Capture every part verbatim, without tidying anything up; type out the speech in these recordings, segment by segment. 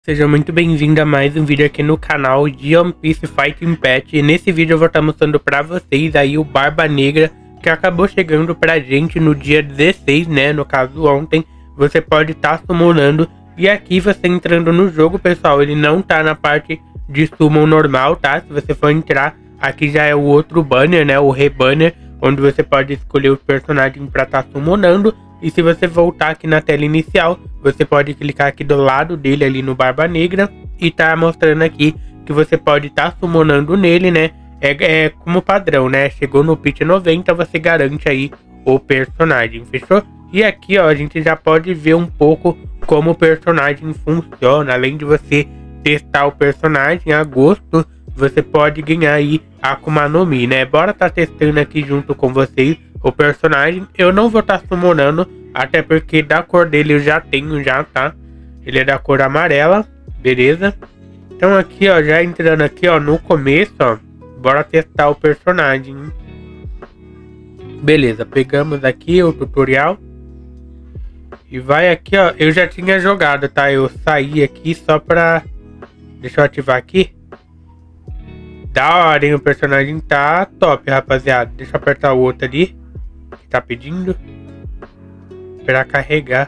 Seja muito bem-vindo a mais um vídeo aqui no canal de One Piece Fighting Pet. E nesse vídeo eu vou estar mostrando pra vocês aí o Barba Negra, que acabou chegando pra gente no dia dezesseis, né, no caso ontem. Você pode estar tá summonando, e aqui você entrando no jogo, pessoal, ele não tá na parte de summon normal, tá? Se você for entrar, aqui já é o outro banner, né, o Re-Banner, onde você pode escolher os personagens pra estar tá summonando. E se você voltar aqui na tela inicial, você pode clicar aqui do lado dele ali no Barba Negra e tá mostrando aqui que você pode estar tá summonando nele, né? É, é como padrão, né? Chegou no pitch noventa, você garante aí o personagem, fechou? E aqui, ó, a gente já pode ver um pouco como o personagem funciona. Além de você testar o personagem a gosto, você pode ganhar aí a Akuma no Mi, né? Bora tá testando aqui junto com vocês o personagem. Eu não vou estar tá summonando, até porque da cor dele eu já tenho já, tá? Ele é da cor amarela, beleza? Então aqui, ó, já entrando aqui, ó, no começo, ó, bora testar o personagem. Beleza, pegamos aqui o tutorial. E vai aqui, ó, eu já tinha jogado, tá? Eu saí aqui só pra... Deixa eu ativar aqui. Da hora, hein? O personagem tá top, rapaziada. Deixa eu apertar o outro ali que tá pedindo pra carregar.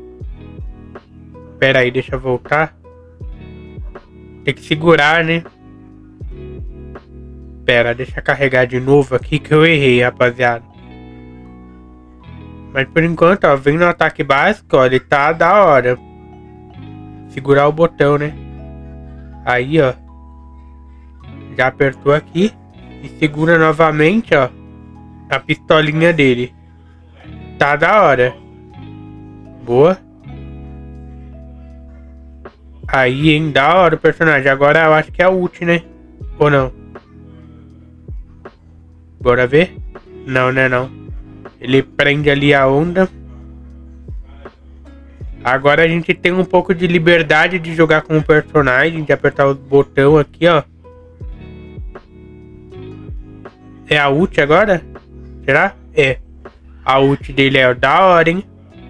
Pera aí, deixa eu voltar. Tem que segurar, né? Pera, deixa eu carregar de novo aqui que eu errei, rapaziada. Mas por enquanto, ó, vem no ataque básico, ó, ele tá da hora. Segurar o botão, né? Aí, ó. Já apertou aqui e segura novamente, ó, a pistolinha dele. Tá da hora. Boa. Aí, hein, da hora o personagem. Agora eu acho que é a ult, né? Ou não? Bora ver? Não, né, não. Ele prende ali a onda. Agora a gente tem um pouco de liberdade de jogar com o personagem, de apertar o botão aqui, ó. É a ult agora? Será? É. A ult dele é da hora, hein?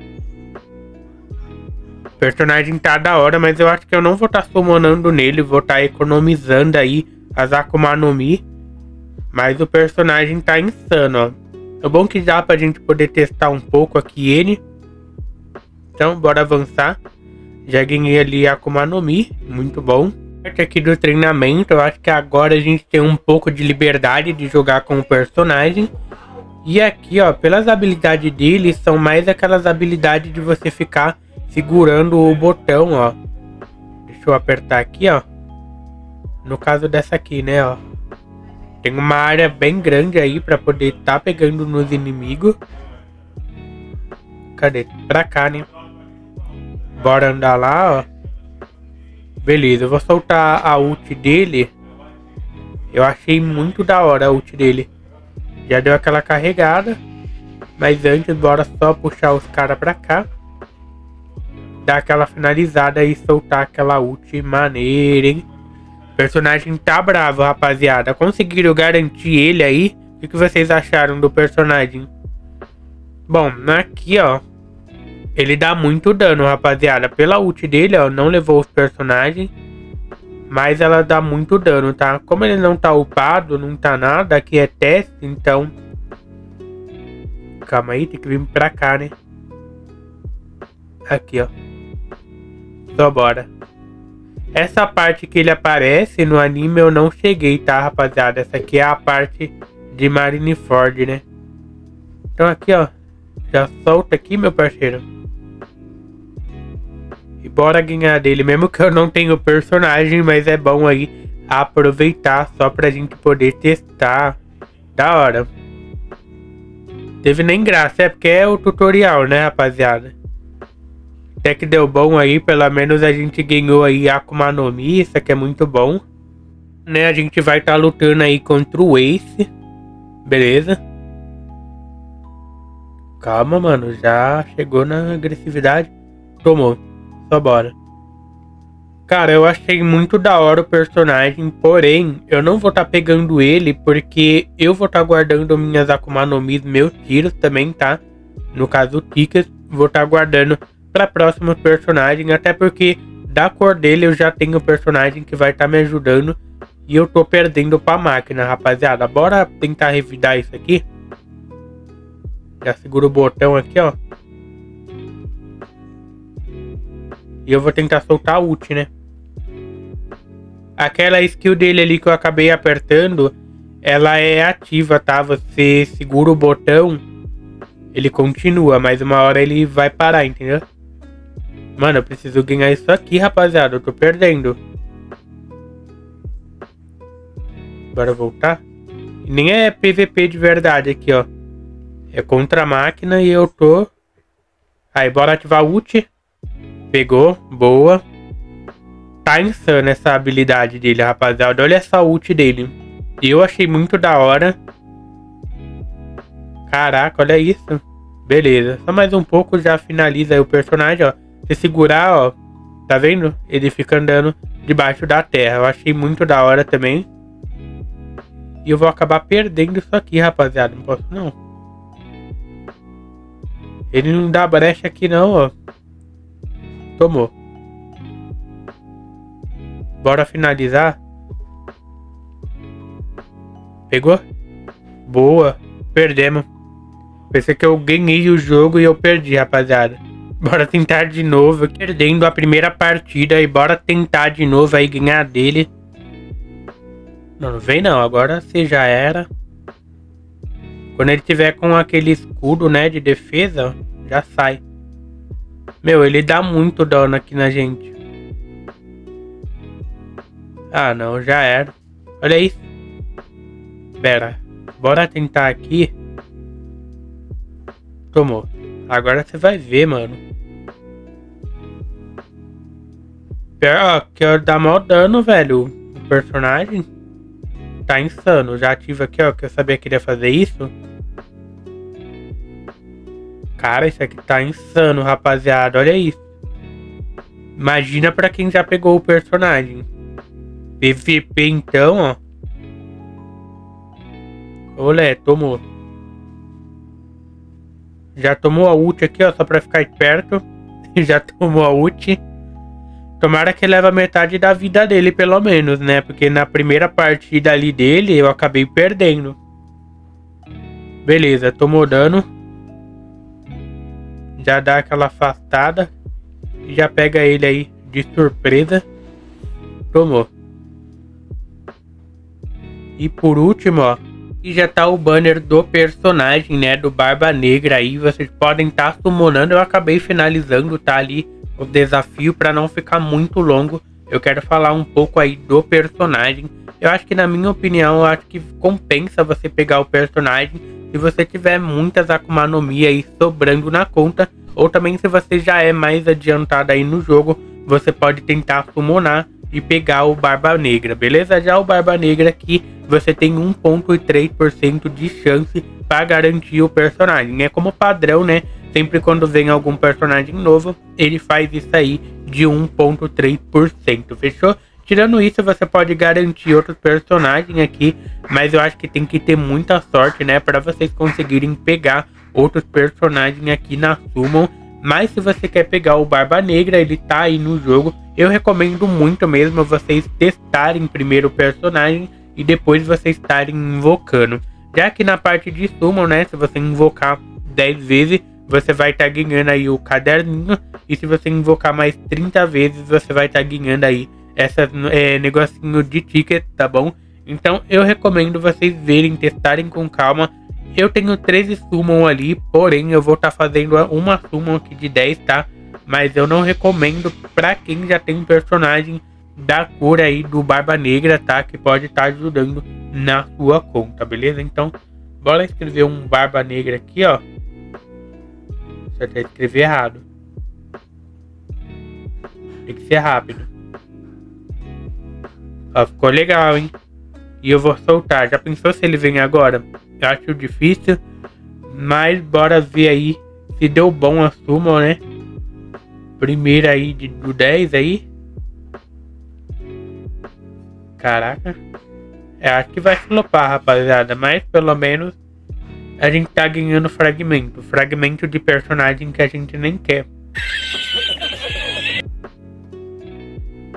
O personagem tá da hora, mas eu acho que eu não vou estar tá summonando nele. Vou estar tá economizando aí as Akuma no Mi. Mas o personagem tá insano, ó. É bom que dá pra gente poder testar um pouco aqui ele. Então, bora avançar. Já ganhei ali a Akuma no Mi. Muito bom. Aqui do treinamento, eu acho que agora a gente tem um pouco de liberdade de jogar com o personagem. E aqui, ó, pelas habilidades dele, são mais aquelas habilidades de você ficar segurando o botão, ó. Deixa eu apertar aqui, ó. No caso dessa aqui, né, ó. Tem uma área bem grande aí pra poder tá pegando nos inimigos. Cadê? Pra cá, né? Bora andar lá, ó. Beleza, eu vou soltar a ult dele. Eu achei muito da hora a ult dele. Já deu aquela carregada. Mas antes, bora só puxar os caras pra cá. Dar aquela finalizada e soltar aquela ult maneira, hein? O personagem tá bravo, rapaziada. Conseguiram garantir ele aí? O que, que vocês acharam do personagem? Bom, aqui, ó. Ele dá muito dano, rapaziada. Pela ult dele, ó, não levou os personagens. Mas ela dá muito dano, tá? Como ele não tá upado, não tá nada. Aqui é teste, então... Calma aí, tem que vir pra cá, né? Aqui, ó. Só bora. Essa parte que ele aparece no anime eu não cheguei, tá, rapaziada? Essa aqui é a parte de Marineford, né? Então aqui, ó. Já solta aqui, meu parceiro. E bora ganhar dele, mesmo que eu não tenha o personagem, mas é bom aí aproveitar só pra gente poder testar. Da hora. Teve nem graça, é porque é o tutorial, né, rapaziada? Até que deu bom aí, pelo menos a gente ganhou aí a Akuma no Mi, isso aqui é muito bom. Né, a gente vai estar tá lutando aí contra o Ace. Beleza. Calma, mano, já chegou na agressividade. Tomou. Só bora. Cara, eu achei muito da hora o personagem, porém, eu não vou estar tá pegando ele porque eu vou estar tá guardando minhas Akuma no Mi, meus tiros também, tá? No caso, o Tickets, vou estar tá guardando para próximos personagens, até porque da cor dele eu já tenho o personagem que vai estar tá me ajudando. E eu tô perdendo pra máquina, rapaziada. Bora tentar revidar isso aqui. Já segura o botão aqui, ó. E eu vou tentar soltar a ult, né? Aquela skill dele ali que eu acabei apertando, ela é ativa, tá? Você segura o botão, ele continua, mas uma hora ele vai parar, entendeu? Mano, eu preciso ganhar isso aqui, rapaziada. Eu tô perdendo. Bora voltar. E nem é P V P de verdade aqui, ó. É contra a máquina e eu tô... Aí, bora ativar a ult. Pegou, boa. Tá insano essa habilidade dele, rapaziada. Olha essa ult dele. Eu achei muito da hora. Caraca, olha isso. Beleza, só mais um pouco já finaliza aí o personagem, ó. Se segurar, ó, tá vendo? Ele fica andando debaixo da terra. Eu achei muito da hora também. E eu vou acabar perdendo isso aqui, rapaziada. Não posso não. Ele não dá brecha aqui não, ó. Tomou. Bora finalizar. Pegou? Boa. Perdemos. Pensei que eu ganhei o jogo e eu perdi, rapaziada. Bora tentar de novo. Perdendo a primeira partida. E bora tentar de novo aí ganhar dele. Não, não vem não. Agora você já era. Quando ele tiver com aquele escudo, né, de defesa, já sai. Meu, ele dá muito dano aqui na gente. Ah, não. Já era. Olha isso. Pera. Bora tentar aqui. Tomou. Agora você vai ver, mano. Pera, ó, que dá mó dano, velho. O personagem tá insano. Já ativa aqui, ó, que eu sabia que ele ia fazer isso. Cara, isso aqui tá insano, rapaziada. Olha isso. Imagina pra quem já pegou o personagem. P V P então, ó. Olé, tomou. Já tomou a ult aqui, ó, só pra ficar perto. Já tomou a ult. Tomara que leva metade da vida dele, pelo menos, né? Porque na primeira partida ali dele, eu acabei perdendo. Beleza, tomou dano. Já dá aquela afastada. E já pega ele aí de surpresa. Tomou. E por último, ó. E já tá o banner do personagem, né, do Barba Negra aí. Vocês podem estar tá summonando. Eu acabei finalizando, tá ali o desafio para não ficar muito longo. Eu quero falar um pouco aí do personagem. Eu acho que, na minha opinião, eu acho que compensa você pegar o personagem se você tiver muitas Akuma no Mi aí sobrando na conta. Ou também se você já é mais adiantado aí no jogo, você pode tentar summonar e pegar o Barba Negra, beleza? Já o Barba Negra aqui, você tem um vírgula três por cento de chance para garantir o personagem. É como padrão, né? Sempre quando vem algum personagem novo, ele faz isso aí de um vírgula três por cento, fechou? Tirando isso, você pode garantir outros personagens aqui, mas eu acho que tem que ter muita sorte, né? Para vocês conseguirem pegar outros personagens aqui na Summon. Mas se você quer pegar o Barba Negra, ele tá aí no jogo. Eu recomendo muito mesmo vocês testarem primeiro o personagem e depois vocês estarem invocando. Já que na parte de Summon, né, se você invocar dez vezes, você vai estar tá ganhando aí o caderninho. E se você invocar mais trinta vezes, você vai estar tá ganhando aí essa é, negocinho de ticket, tá bom? Então eu recomendo vocês verem, testarem com calma. Eu tenho treze summon ali, porém eu vou estar tá fazendo uma summon aqui de dez, tá? Mas eu não recomendo pra quem já tem um personagem da cor aí do Barba Negra, tá? Que pode estar tá ajudando na sua conta, beleza? Então, bora escrever um Barba Negra aqui, ó. Você até escrever errado. Tem que ser rápido. Ó, ficou legal, hein? E eu vou soltar. Já pensou se ele vem agora? Eu acho difícil. Mas bora ver aí se deu bom a summon, né? Primeiro aí de, do dez aí. Caraca. Eu acho que vai flopar, rapaziada. Mas pelo menos a gente tá ganhando fragmento. Fragmento de personagem que a gente nem quer.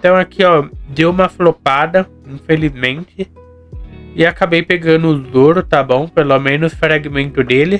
Então aqui, ó, deu uma flopada, infelizmente. E acabei pegando o Zoro, tá bom? Pelo menos fragmento dele.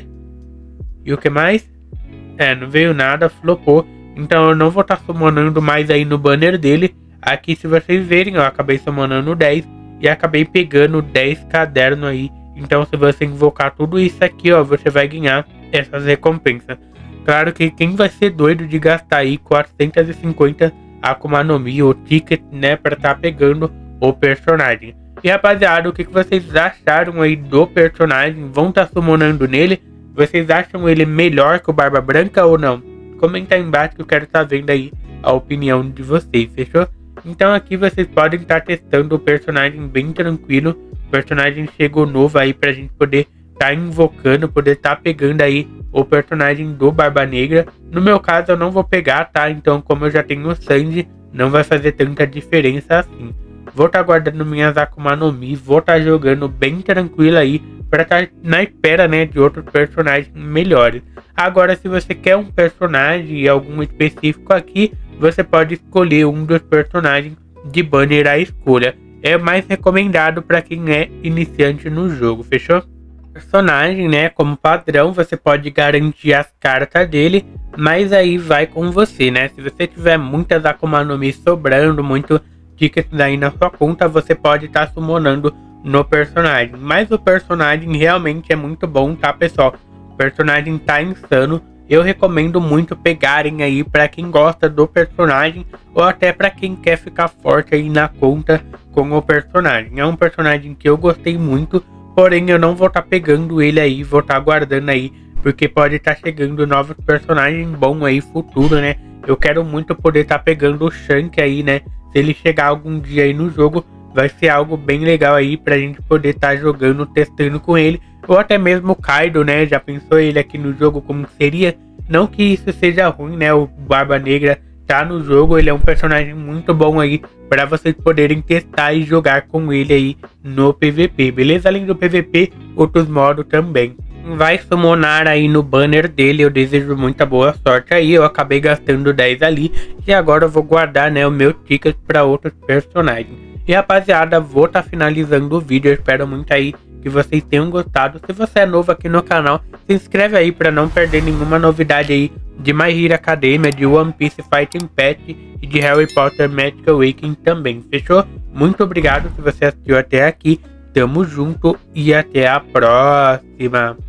E o que mais? É, não veio nada, flopou. Então eu não vou estar tá summonando mais aí no banner dele. Aqui, se vocês verem, eu acabei summonando dez. E acabei pegando dez cadernos aí. Então se você invocar tudo isso aqui, ó, você vai ganhar essas recompensas. Claro que quem vai ser doido de gastar aí quatrocentos e cinquenta Akuma no Mi ou ticket, né, pra estar tá pegando o personagem. E rapaziada, o que, que vocês acharam aí do personagem? Vão estar tá summonando nele? Vocês acham ele melhor que o Barba Branca ou não? Comenta aí embaixo que eu quero estar tá vendo aí a opinião de vocês, fechou? Então aqui vocês podem estar tá testando o personagem bem tranquilo. O personagem chegou novo aí pra gente poder estar tá invocando, poder estar tá pegando aí o personagem do Barba Negra. No meu caso eu não vou pegar, tá? Então como eu já tenho o Sanji, não vai fazer tanta diferença assim. Vou estar tá guardando minhas Akuma no Mi, vou estar tá jogando bem tranquilo aí, para estar tá na espera, né, de outros personagens melhores. Agora, se você quer um personagem, algum específico aqui, você pode escolher um dos personagens de banner à escolha. É mais recomendado para quem é iniciante no jogo, fechou? Personagem, né, como padrão, você pode garantir as cartas dele, mas aí vai com você, né? Se você tiver muitas Akuma no Mi sobrando, muito tickets aí na sua conta, você pode estar tá summonando no personagem. Mas o personagem realmente é muito bom, tá, pessoal? O personagem tá insano. Eu recomendo muito pegarem aí para quem gosta do personagem ou até para quem quer ficar forte aí na conta com o personagem. É um personagem que eu gostei muito, porém eu não vou estar tá pegando ele aí, vou estar tá guardando aí, porque pode estar tá chegando novos personagens bons aí futuro, né? Eu quero muito poder estar tá pegando o Shank aí, né? Se ele chegar algum dia aí no jogo, vai ser algo bem legal aí pra gente poder estar tá jogando, testando com ele. Ou até mesmo o Kaido, né? Já pensou ele aqui no jogo como seria? Não que isso seja ruim, né? O Barba Negra tá no jogo, ele é um personagem muito bom aí para vocês poderem testar e jogar com ele aí no P V P, beleza? Além do P V P, outros modos também. Vai summonar aí no banner dele, eu desejo muita boa sorte aí. Eu acabei gastando dez ali e agora eu vou guardar, né, o meu ticket para outros personagens. E rapaziada, vou estar tá finalizando o vídeo, eu espero muito aí que vocês tenham gostado. Se você é novo aqui no canal, se inscreve aí para não perder nenhuma novidade aí de My Hero Academia, de One Piece Fighting Pet e de Harry Potter Magic Awakening também, fechou? Muito obrigado se você assistiu até aqui, tamo junto e até a próxima!